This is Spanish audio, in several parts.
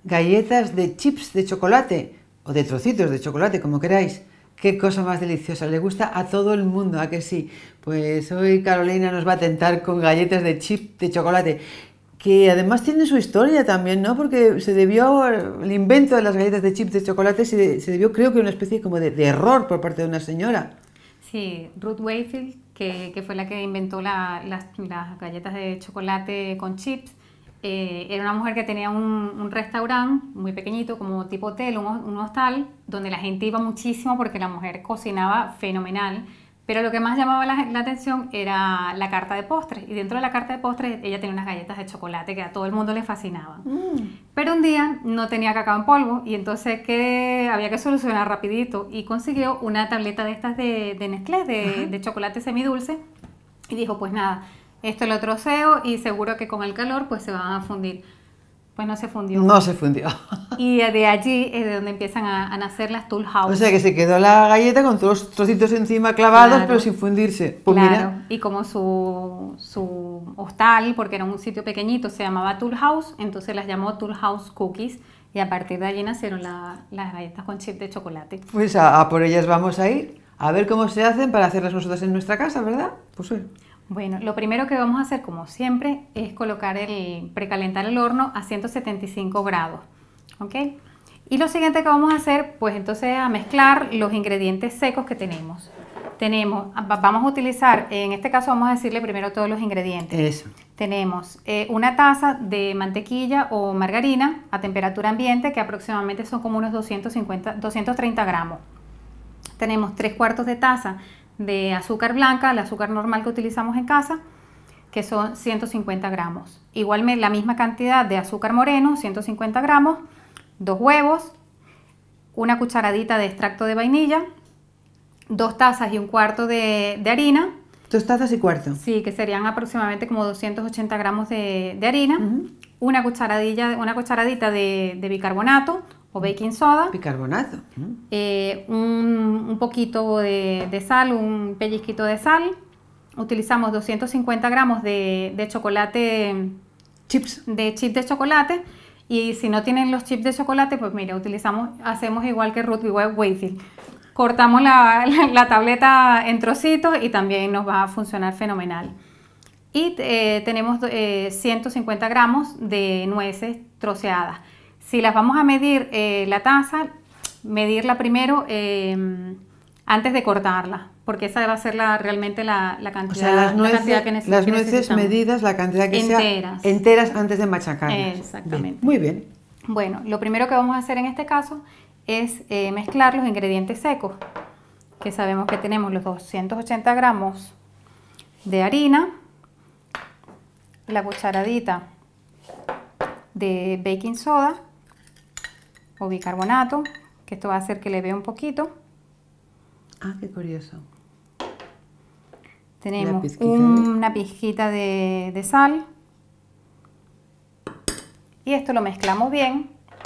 galletas de chips de chocolate o de trocitos de chocolate, como queráis. Qué cosa más deliciosa, le gusta a todo el mundo, ¿a que sí? Pues hoy Carolina nos va a tentar con galletas de chips de chocolate, que además tiene su historia también, ¿no? Porque se debió, el invento de las galletas de chips de chocolate se debió, creo que una especie como de error por parte de una señora. Sí, Ruth Wakefield, que fue la que inventó las galletas de chocolate con chips. Era una mujer que tenía un restaurante muy pequeñito, como tipo hotel, un hostal, donde la gente iba muchísimo porque la mujer cocinaba fenomenal. Pero lo que más llamaba la atención era la carta de postres. Y dentro de la carta de postres ella tenía unas galletas de chocolate que a todo el mundo le fascinaban. Pero un día no tenía cacao en polvo y entonces había que solucionar rapidito. Y consiguió una tableta de estas de Nestlé, de chocolate semidulce. Y dijo, pues nada, esto lo troceo y seguro que con el calor pues se van a fundir. Pues no se fundió. No se fundió. Y de allí es de donde empiezan a nacer las Tool House. O sea que se quedó la galleta con todos los trocitos encima clavados, Claro, pero sin fundirse. Pues claro. mira. Y como su hostal, porque era un sitio pequeñito, se llamaba Tool House, entonces las llamó Tool House Cookies. Y a partir de allí nacieron las galletas con chip de chocolate. Pues a por ellas vamos a ir, a ver cómo se hacen para hacerlas nosotros en nuestra casa, ¿verdad? Pues sí. Bueno, lo primero que vamos a hacer, como siempre, es precalentar el horno a 175 grados, ¿ok? Y lo siguiente que vamos a hacer, pues entonces a mezclar los ingredientes secos que tenemos. Vamos a utilizar, en este caso vamos a decirle primero todos los ingredientes. Eso. Tenemos una taza de mantequilla o margarina a temperatura ambiente, que aproximadamente son como unos 230 gramos. Tenemos 3/4 de taza de azúcar blanca, el azúcar normal que utilizamos en casa, que son 150 gramos. Igualmente la misma cantidad de azúcar moreno, 150 gramos, 2 huevos, una cucharadita de extracto de vainilla, 2 tazas y 1/4 de harina. 2 tazas y cuarto. Sí, que serían aproximadamente como 280 gramos de harina, una cucharadita de bicarbonato o baking soda, Bicarbonato. un poquito de sal, un pellizquito de sal. Utilizamos 250 gramos de chocolate, Chips. de chip de chocolate. Y si no tienen los chips de chocolate, pues mira, hacemos igual que Ruth Wakefield. Cortamos la tableta en trocitos y también nos va a funcionar fenomenal. Y tenemos 150 gramos de nueces troceadas. Si las vamos a medir la taza, medirla primero antes de cortarla, porque esa va a ser realmente la cantidad, O sea, las nueces, que las nueces medidas, la cantidad que enteras. sea, enteras antes de machacarlas. Exactamente. Bien, muy bien. Bueno, lo primero que vamos a hacer en este caso es mezclar los ingredientes secos, que sabemos que tenemos los 280 gramos de harina, la cucharadita de baking soda o bicarbonato, que esto va a hacer que le vea un poquito. Ah, qué curioso. Tenemos una pizquita de sal y esto lo mezclamos bien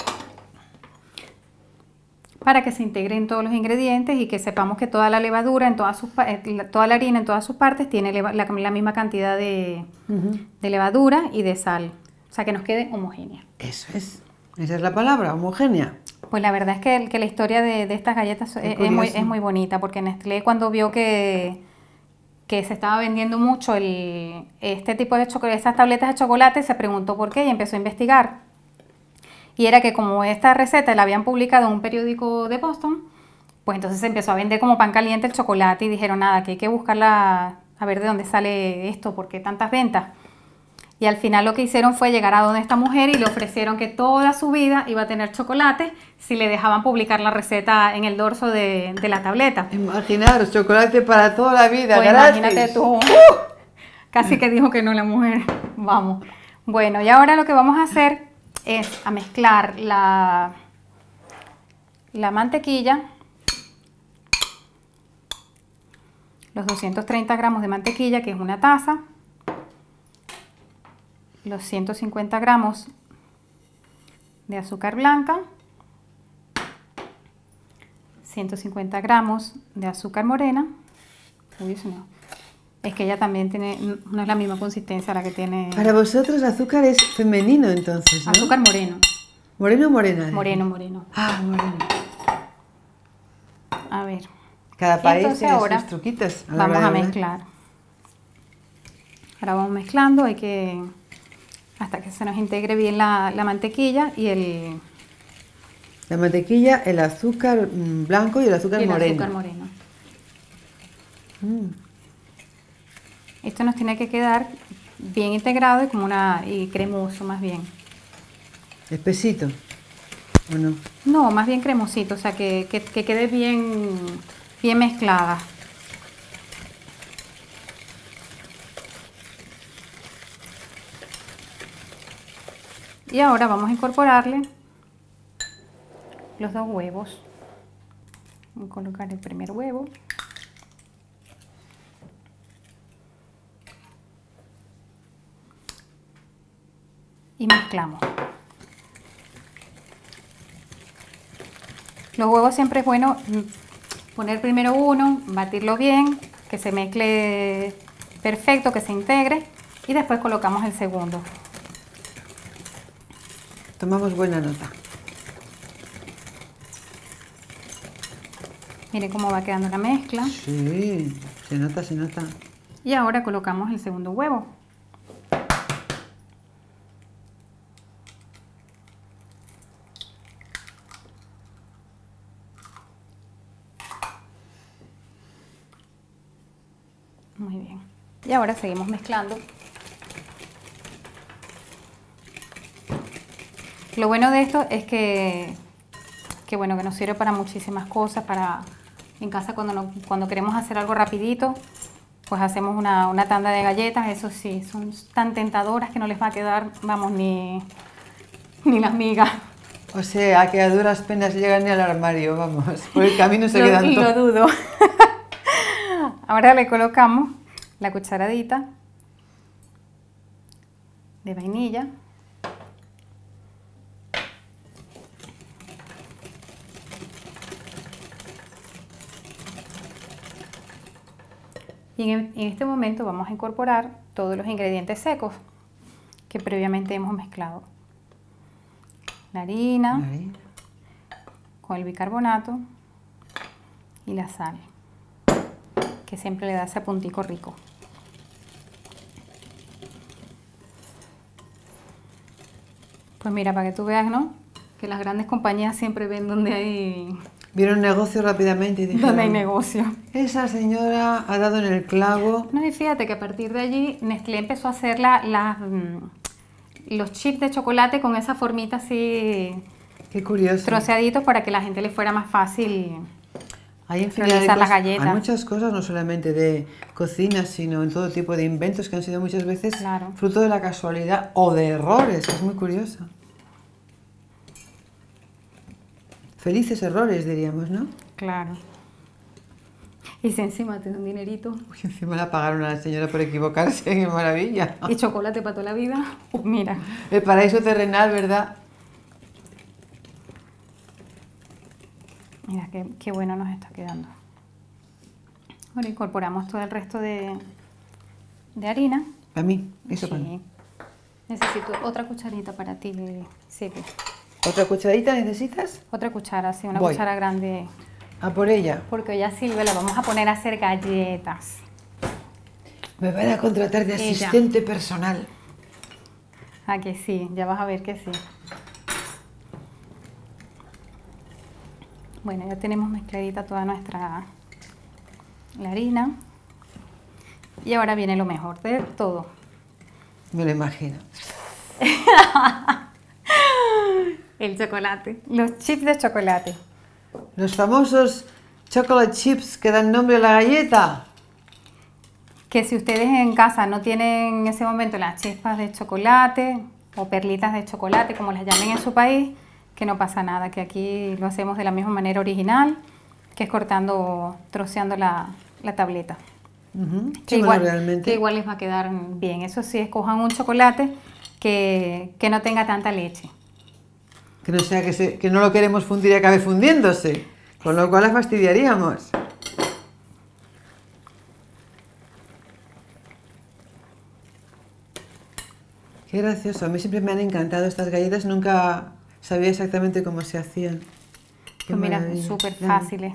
para que se integren todos los ingredientes y que sepamos que toda la levadura, toda la harina en todas sus partes tiene la misma cantidad de levadura y de sal, o sea que nos quede homogénea. Eso es, esa es la palabra, homogénea. Pues la verdad es que la historia de estas galletas es muy bonita, porque Nestlé cuando vio que se estaba vendiendo mucho este tipo de chocolate, esas tabletas de chocolate, se preguntó por qué y empezó a investigar. Y era que como esta receta la habían publicado en un periódico de Boston, pues entonces se empezó a vender como pan caliente el chocolate y dijeron, nada, que hay que buscarla, a ver de dónde sale esto, por qué tantas ventas. Y al final lo que hicieron fue llegar a donde esta mujer y le ofrecieron que toda su vida iba a tener chocolate si le dejaban publicar la receta en el dorso de la tableta. Imaginaros, chocolate para toda la vida, pues gratis. Imagínate tú. Casi que dijo que no la mujer. Vamos. Bueno, y ahora lo que vamos a hacer es a mezclar la mantequilla, los 230 gramos de mantequilla, que es una taza, los 150 gramos de azúcar blanca, 150 gramos de azúcar morena. Uy, eso no. Es que ella también no es la misma consistencia la que tiene. Para vosotros azúcar es femenino entonces, ¿no? Azúcar moreno. ¿Moreno o morena? Moreno, moreno. Ah, moreno. A ver. Cada Y país entonces tiene ahora sus truquitos. A la vamos hora a de hablar. mezclar. Ahora vamos mezclando, hay que hasta que se nos integre bien la mantequilla y La mantequilla, el azúcar blanco y el azúcar el moreno. azúcar moreno. Mm. Esto nos tiene que quedar bien integrado y como y cremoso más bien. Espesito, ¿o no? No, más bien cremosito, o sea que quede bien mezclada. Y ahora vamos a incorporarle los 2 huevos. Voy a colocar el primer huevo. Y mezclamos. Los huevos siempre es bueno poner primero uno, batirlo bien, que se mezcle perfecto, que se integre y después colocamos el segundo. Tomamos buena nota. Miren cómo va quedando la mezcla. Sí, se nota, se nota. Y ahora colocamos el segundo huevo. Muy bien. Y ahora seguimos mezclando. Lo bueno de esto es que bueno, que nos sirve para muchísimas cosas, para en casa cuando queremos hacer algo rapidito, pues hacemos una tanda de galletas. Eso sí, son tan tentadoras que no les va a quedar, vamos, ni las migas. O sea, que a duras penas llegan ni al armario, vamos. Por el camino se quedan Lo todos. dudo. Ahora le colocamos la cucharadita de vainilla. Y en este momento vamos a incorporar todos los ingredientes secos que previamente hemos mezclado. La harina Ahí. con el bicarbonato y la sal, que siempre le da ese puntico rico. Pues mira, para que tú veas, ¿no? Que las grandes compañías siempre ven donde hay Vieron negocio rápidamente y dijeron, donde hay negocio. esa señora ha dado en el clavo. No, y fíjate que a partir de allí Nestlé empezó a hacer los chips de chocolate con esa formita así Qué curioso. troceaditos para que la gente le fuera más fácil Hay infinidad de realizar las cosas, galletas. hay muchas cosas, no solamente de cocina, sino en todo tipo de inventos que han sido muchas veces Claro. fruto de la casualidad o de errores, que es muy curioso. Felices errores, diríamos, ¿no? Claro. Y si encima te da un dinerito Uy, encima la pagaron a la señora por equivocarse, qué maravilla. y chocolate para toda la vida, mira. El paraíso terrenal, ¿verdad? Mira qué bueno nos está quedando. Ahora incorporamos todo el resto de harina. A mí, eso para mí. Sí. Necesito otra cucharita para ti, Silvia. ¿Otra cucharadita necesitas? Otra cuchara, sí, una Voy. cuchara grande. A por ella. Porque hoy a Silvia la vamos a poner a hacer galletas. Me van a contratar de Ella. asistente personal. Ah, que sí, ya vas a ver que sí. Bueno, ya tenemos mezcladita toda la harina. Y ahora viene lo mejor de todo. Me lo imagino. El chocolate. Los chips de chocolate. Los famosos chocolate chips que dan nombre a la galleta. Que si ustedes en casa no tienen en ese momento las chispas de chocolate o perlitas de chocolate, como las llamen en su país, que no pasa nada, que aquí lo hacemos de la misma manera original, que es troceando la tableta. Ujú. Que Sí, igual, bueno, realmente. que igual les va a quedar bien. Eso sí, escojan un chocolate que no tenga tanta leche. Que no sea que no lo queremos fundir y acabe fundiéndose. Con lo cual la fastidiaríamos. Qué gracioso. A mí siempre me han encantado estas galletas. Nunca Sabía exactamente cómo se hacían. Qué Pues mira, maravilla. súper Claro. fáciles.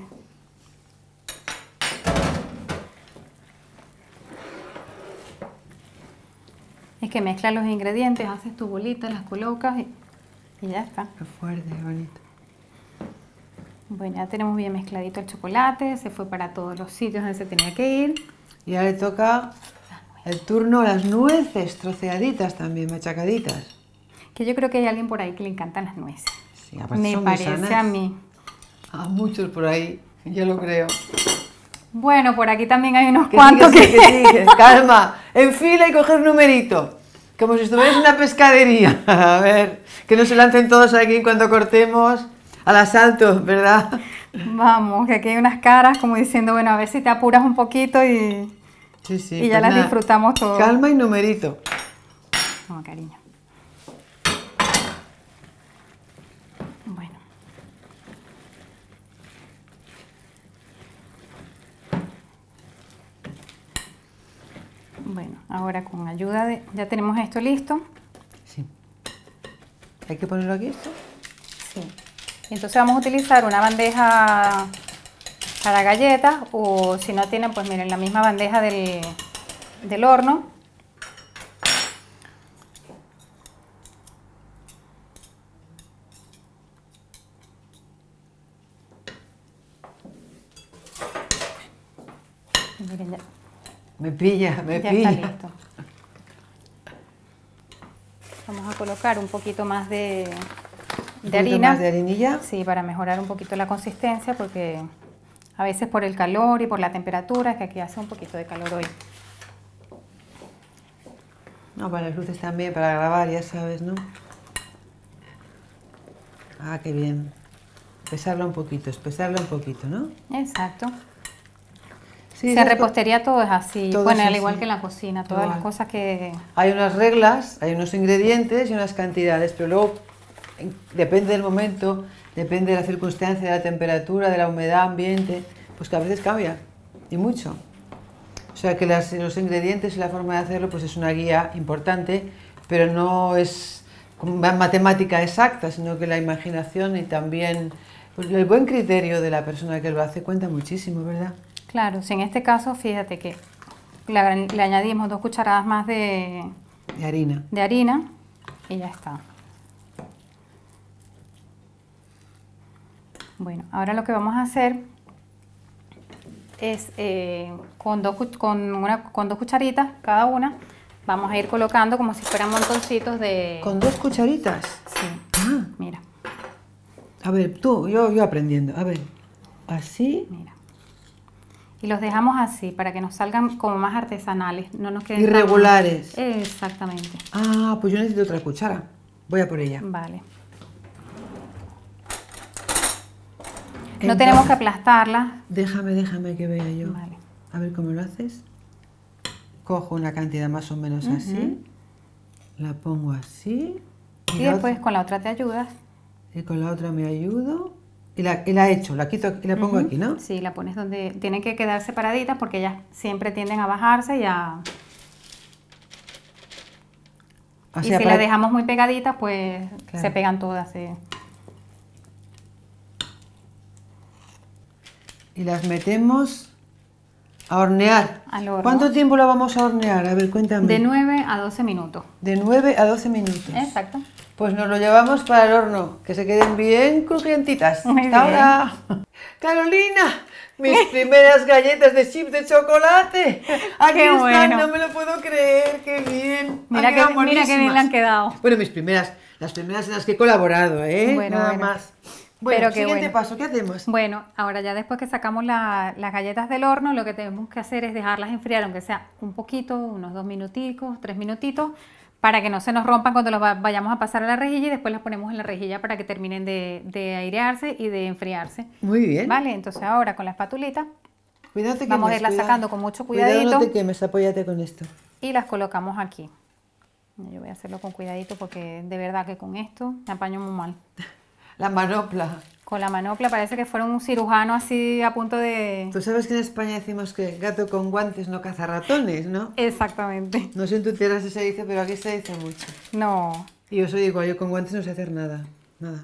Es que mezclas los ingredientes, haces tu bolita, las colocas y ya está. Qué fuerte, qué bonito. Bueno, ya tenemos bien mezcladito el chocolate, se fue para todos los sitios donde se tenía que ir. Y ahora le toca el turno a las nueces, troceaditas también, machacaditas. Que yo creo que hay alguien por ahí que le encantan las nueces. Sí, aparte Me son muy parece sanas. a mí. A muchos por ahí, yo lo creo. Bueno, por aquí también hay unos Que cuantos sí, que sí, que sí. Calma, en fila y coger numerito. Como si estuvieras en una pescadería. A ver, que no se lancen todos aquí cuando cortemos al asalto, ¿verdad? Vamos, que aquí hay unas caras como diciendo, bueno, a ver si te apuras un poquito y Sí, sí. Y ya las disfrutamos todos. Calma y numerito. Toma, cariño. Bueno. Bueno, ahora con ayuda de... Ya tenemos esto listo. Sí. ¿Hay que ponerlo aquí esto? Sí. Entonces vamos a utilizar una bandeja para galletas o si no tienen, pues miren, la misma bandeja del horno. Miren, ya, Me pilla, me ya pilla. está listo. Vamos a colocar un poquito más de Un poquito harina. más de harinilla. Sí, para mejorar un poquito la consistencia porque a veces por el calor y por la temperatura, que aquí hace un poquito de calor hoy. No, para las luces también, para grabar, ya sabes, ¿no? Ah, qué bien. Espesarlo un poquito, ¿no? Exacto. Sí, En esas repostería todo es así. todo Bueno, es al igual así. que en la cocina, todas Igual. las cosas que... Hay unas reglas, hay unos ingredientes y unas cantidades, pero luego depende del momento, depende de la circunstancia, de la temperatura, de la humedad ambiente, pues que a veces cambia, y mucho. O sea que los ingredientes y la forma de hacerlo pues es una guía importante, pero no es como matemática exacta, sino que la imaginación y también pues, el buen criterio de la persona que lo hace cuenta muchísimo, ¿verdad? Claro, si en este caso, fíjate que le añadimos 2 cucharadas más De harina. de harina y ya está. Bueno, ahora lo que vamos a hacer es con dos cucharitas cada una, vamos a ir colocando como si fueran montoncitos de... Con 2 cucharitas. Sí, Ah, mira, a ver, yo aprendiendo. A ver, así. mira. Y los dejamos así para que nos salgan como más artesanales, no nos queden tan- Irregulares. Exactamente. Ah, pues yo necesito otra cuchara. Voy a por ella. Vale. No Entonces, tenemos que aplastarla. Déjame que vea yo. Vale. A ver cómo lo haces. Cojo una cantidad más o menos así. La pongo así. Y la después otra- con la otra te ayudas. y con la otra me ayudo. Y la echo, la quito y la pongo aquí, ¿no? Sí, la pones donde tienen que quedar separaditas porque ellas siempre tienden a bajarse y a... O y sea, si para- las dejamos muy pegaditas, pues Claro. se pegan todas. Y las metemos a hornear. Al horno. ¿Cuánto tiempo la vamos a hornear? A ver, cuéntame. De 9 a 12 minutos. De 9 a 12 minutos. Exacto. Pues nos lo llevamos para el horno, que se queden bien crujientitas. Muy Hasta bien. ahora. Carolina, mis primeras galletas de chips de chocolate. Aquí Qué están, bueno. no me lo puedo creer, qué bien. Mira Han quedado mira qué bien le han buenísimas. quedado. Bueno, las primeras en las que he colaborado, ¿eh? Bueno, Nada bueno. más. Bueno, Pero qué siguiente bueno. paso, ¿qué hacemos? Bueno, ahora ya después que sacamos las galletas del horno, lo que tenemos que hacer es dejarlas enfriar, aunque sea un poquito, unos 2 minuticos, 3 minutitos, para que no se nos rompan cuando las vayamos a pasar a la rejilla y después las ponemos en la rejilla para que terminen de airearse y de enfriarse. Muy bien. Vale, entonces ahora con la espatulita Cuidado te vamos a quemes, irlas cuidado. sacando con mucho Cuidado, cuidadito no te quemes, apóyate con esto. y las colocamos aquí. Yo voy a hacerlo con cuidadito porque de verdad que con esto me apaño muy mal. La manopla. Con la manopla parece que fuera un cirujano así a punto de... Tú sabes que en España decimos que gato con guantes no caza ratones, ¿no? Exactamente. No sé en tu tierra si se dice, pero aquí se dice mucho. No, Y yo soy igual, yo con guantes no sé hacer nada. nada.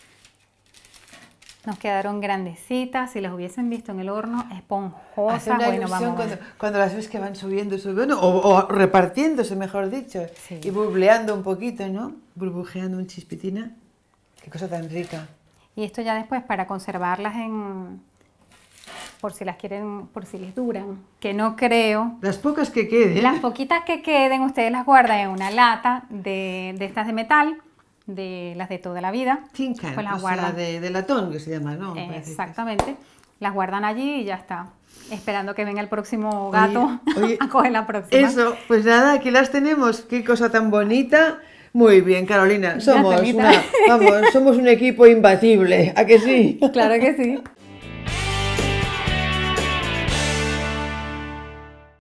Nos quedaron grandecitas, si las hubiesen visto en el horno, Hace esponjosas. una Bueno, ilusión vamos. cuando las ves que van subiendo, subiendo, o repartiéndose, mejor dicho, Sí. y burbujeando un poquito, ¿no? Burbujeando un chispitina. Qué cosa tan rica. Y esto ya después para conservarlas por si las quieren, por si les duran, que no creo. Las pocas que queden. Las poquitas que queden, ustedes las guardan en una lata de estas de metal, de las de toda la vida. Tin can, Pues las o sea, guardan. de latón que se llama, ¿no? Parece que es. Exactamente. Las guardan allí y ya está. Esperando que venga el próximo gato Oye, a coger la próxima. Eso, pues nada, aquí las tenemos. Qué cosa tan bonita. Muy bien, Carolina. Ya, Telita. Somos un equipo imbatible. ¿A que sí? Claro que sí.